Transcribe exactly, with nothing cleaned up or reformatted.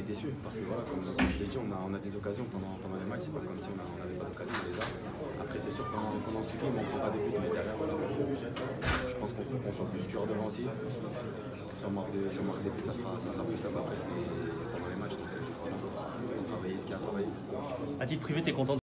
déçu parce que voilà, comme, comme je l'ai dit, on a, on a des occasions pendant, pendant les matchs, c'est pas comme si on n'avait pas d'occasion déjà. Après c'est sûr qu'on qu en subit, mais on prend pas de but, mais derrière voilà, je pense qu'on faut qu'on soit plus tueur devant aussi. Si on marque, de, si on marque des buts, ça sera, ça sera plus simple après pendant les matchs. Donc voilà, on va travailler ce qu'il y a à travailler. À titre privé, tu es content